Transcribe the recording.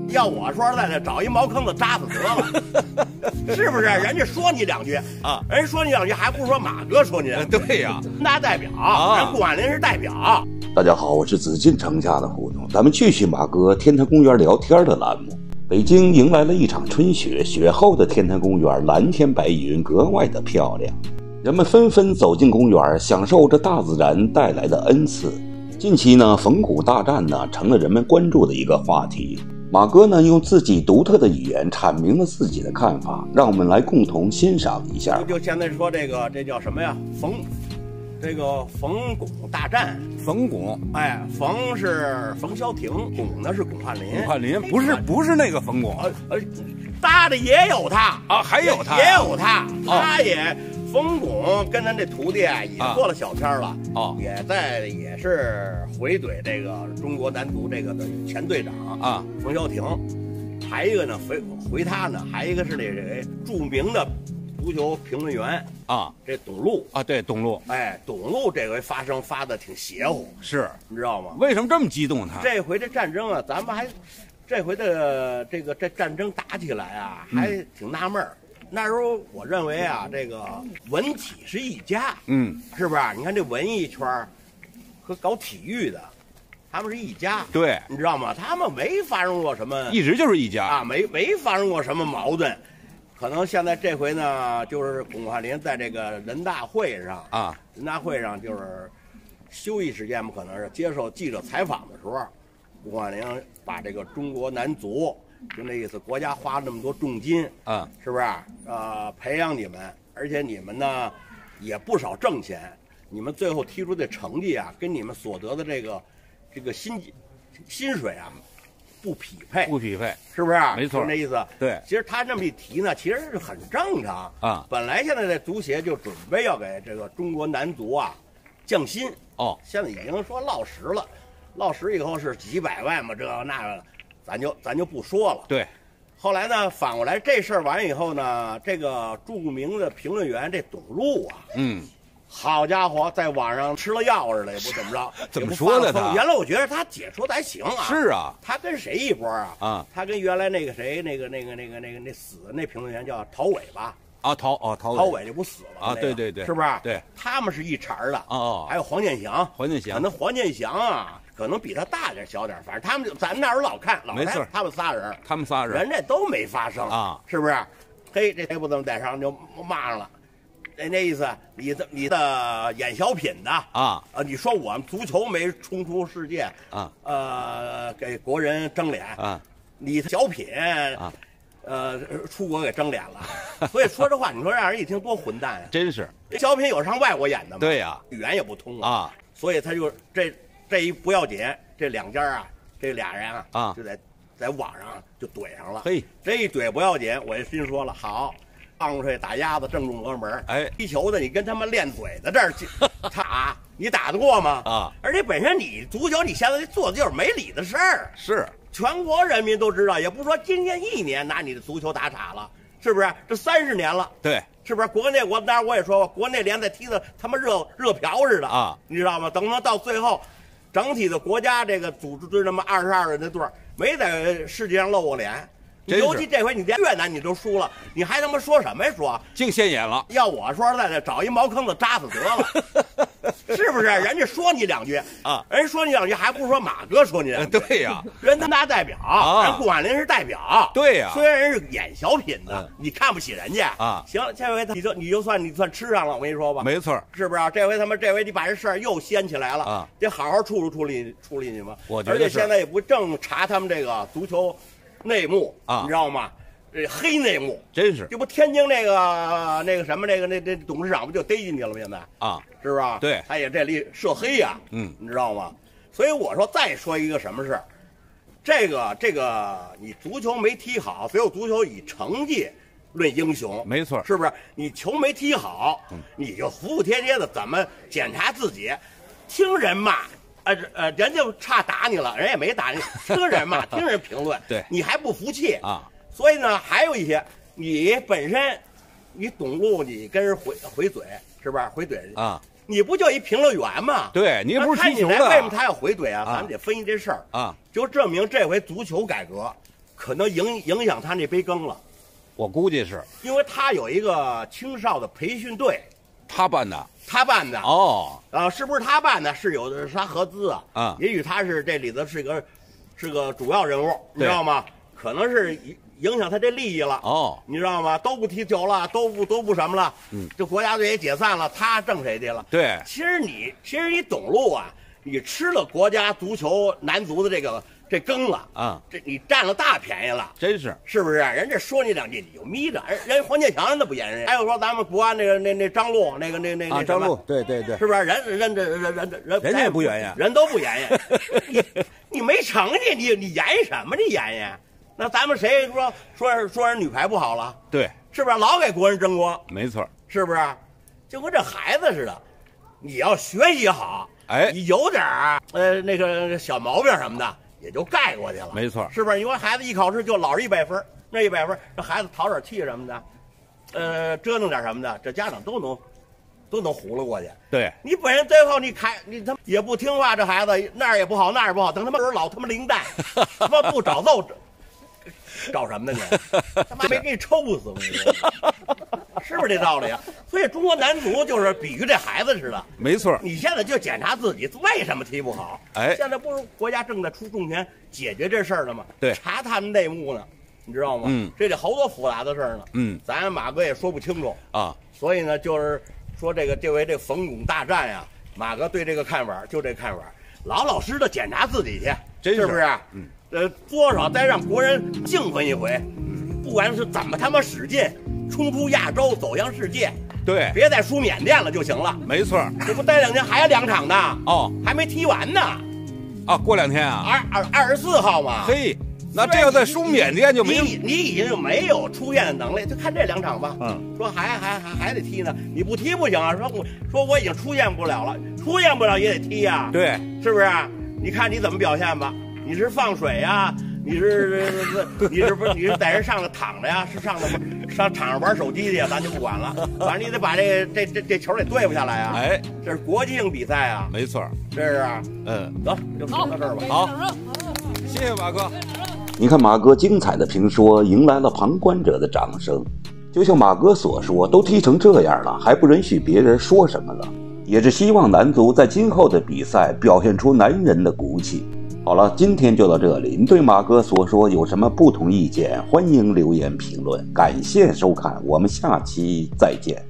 要我说实在的，找一茅坑子扎死得了，是不是？人家说你两句啊， 人家说你两句，还不如说马哥说你两句。 对呀， 那代表人顾婉林是代表。 大家好，我是紫禁城下的胡总，咱们继续马哥天坛公园聊天的栏目。北京迎来了一场春雪，雪后的天坛公园蓝天白云格外的漂亮，人们纷纷走进公园，享受着大自然带来的恩赐。近期呢，冯古大战呢成了人们关注的一个话题。马哥呢用自己独特的语言阐明了自己的看法，让我们来共同欣赏一下。 就现在说这叫什么呀？冯巩大战。 冯巩， 哎，冯是冯潇霆，巩呢是巩汉林。 巩汉林不是那个冯巩， 搭的也有他啊，还有他， 也有他，他也冯巩跟咱这徒弟也做了小天了，也是回怼这个中国男足这个的前队长啊冯潇霆，还一个呢回他呢，还一个是那谁著名的足球评论员啊，这董路啊，对，董路， 哎，董路这回发的挺邪乎， 是， 你知道吗？ 为什么这么激动他？ 这回这战争啊，咱们还这回的这战争打起来啊，还挺纳闷儿。那时候我认为啊，这个文体是一家，是不是？你看这文艺圈和搞体育的，他们是一家， 对， 你知道吗？他们没发生过什么， 一直就是一家啊，没发生过什么矛盾。可能现在这回呢，就是巩汉林在这个人大会上啊，人大会上就是休息时间嘛，可能是接受记者采访的时候，巩汉林把这个中国男足，就那意思，国家花了那么多重金啊，是不是？培养你们，而且你们呢也不少挣钱，你们最后踢出的成绩啊，跟你们所得的这个薪水啊。不匹配，是不是？ 没错， 就那意思。 对， 其实他这么一提呢，其实是很正常啊。本来现在这足协就准备要给这个中国男足啊降薪哦，现在已经说落实了，落实以后是几百万嘛，这个那个，咱就不说了。 对。 后来呢，反过来这事儿完以后呢，这个著名的评论员这董路啊，好家伙，在网上吃了药似的，也不怎么着。 怎么说的他？ 原来我觉得他解说的还行啊。 是啊。 他跟谁一波啊？啊，他跟原来那个谁，那死的那评论员叫陶伟吧？ 啊，陶伟这不死了啊？对， 是不是？ 对， 他们是一茬的。 哦。 还有黄健翔，可能黄健翔啊，可能比他大点小点，反正他们咱那时候老看， 没错， 他们仨人，人家都没发声啊， 是不是？嘿，这谁不怎么在上就骂上了。那意思，你的演小品的啊你说我们足球没冲出世界啊，给国人争脸啊，你的小品啊，出国给争脸了，所以说这话，你说让人一听多混蛋呀！ 真是， 这小品有上外国演的吗？ 对呀， 语言也不通啊，所以他就这一不要紧，这两家啊，这俩人啊就在网上就怼上了。 嘿， 这一怼不要紧，我就心说了，好。放出去打鸭子，正中额门。哎，踢球的你跟他们练嘴的这儿，你打得过吗？啊！而且本身你足球，你现在做的就是没理的事儿。 是， 全国人民都知道，也不说今天一年拿你的足球打岔了，是不是？这30年了， 对， 是不是？国内当然我也说过，国内联赛踢的他妈热瓢似的啊，你知道吗？等到最后，整体的国家这个组织队那么22人的队没在世界上露过脸。尤其这回你连越南你都输了，你还他妈说什么呀？说净现眼了。 要我说实在的，找一茅坑子扎死得了，是不是？人家说你两句啊，人家说你两句，还不如说马哥说你两句。 对呀， 人他妈代表，人顾婉林是代表。 对呀， 虽然人是演小品的，你看不起人家啊。行，这回你就算吃上了，我跟你说吧。 没错， 是不是？这回你把这事儿又掀起来了啊，得好好处理你们。 我觉得， 而且现在也不正查他们这个足球。内幕啊，你知道吗？这黑内幕真是， 这不天津那个什么那董事长不就逮进去了吗？现在啊，是不是？ 对， 他也这里涉黑呀，你知道吗？所以我说再说一个什么事，这个你足球没踢好，所有足球以成绩论英雄， 没错， 是不是？你球没踢好，你就服服帖帖的怎么检查自己，听人骂。人家差打你了，人也没打你，听人骂，听人评论， 对， 你还不服气啊？ 所以呢，还有一些，你本身，你董路，你跟人回嘴，是不是？回怼啊？你不就一评论员吗？ 对，你不是踢球的， 为什么他要回怼啊？咱们得分析这事儿啊，就证明这回足球改革， 可能影响他那杯羹了。 我估计是， 因为他有一个青少的培训队， 他办的。 哦，是不是他办的？是有的，是他合资啊。 啊， 也许他是这里头是个主要人物，你知道吗？可能是影响他这利益了。 哦， 你知道吗？都不踢球了，都不什么了。这国家队也解散了，他挣谁去了？ 对， 其实你懂路啊，你吃了国家足球男足的这羹了啊，这你占了大便宜了， 真是， 是不是？人家说你两句，你就眯着。人黄健翔人都不演人。还有说咱们国安那张璐，那张璐，对， 是不是？人家也不演呀， 人都不演呀。你没成绩，你演什么？你演呀？那咱们谁说人女排不好了？ 对， 是不是？老给国人争光， 没错， 是不是？就跟这孩子似的，你要学习好， 哎， 你有点那个小毛病什么的，也就盖过去了， 没错， 是不是？因为孩子一考试就老是100分，那100分，这孩子淘点气什么的，折腾点什么的，这家长都能糊弄过去。 对， 你本人最后你他妈也不听话，这孩子那儿也不好，那儿也不好，等他妈老他妈零蛋，他妈不找揍。找什么呢你？他妈没给你抽死我！是不是这道理啊？所以中国男足就是比喻这孩子似的。 没错， 你现在就检查自己为什么踢不好。 哎， 现在不是国家正在出重拳解决这事儿了吗？ 对， 查他们内幕呢，你知道吗？这得好多复杂的事儿呢。咱马哥也说不清楚啊。所以呢，就是说这回这冯巩大战呀，马哥对这个看法就这看法，老实的检查自己去，是不是？多少再让国人兴奋一回，不管是怎么他妈使劲冲出亚洲走向世界， 对， 别再输缅甸了就行了。 没错， 这不待2天还有2场呢， 哦， 还没踢完呢。 啊，过2天啊 ，24号嘛。 嘿，那这要再输缅甸就没你已经没有出线的能力，就看这2场吧。说还得踢呢，你不踢不行啊。说我已经出现不了了，出现不了也得踢呀。 对， 是不是？你看你怎么表现吧。你是放水呀？你是在这上头躺着呀？是上场上玩手机去呀？咱就不管了，反正你得把这球得对付下来啊！ 哎， 这是国际性比赛啊！ 没错， 这是走，就说到这儿吧。 好，谢谢马哥。 你看马哥精彩的评说迎来了旁观者的掌声，就像马哥所说，都踢成这样了，还不允许别人说什么了？也是希望男足在今后的比赛表现出男人的骨气。好了，今天就到这里。您对马哥所说有什么不同意见？欢迎留言评论。感谢收看，我们下期再见。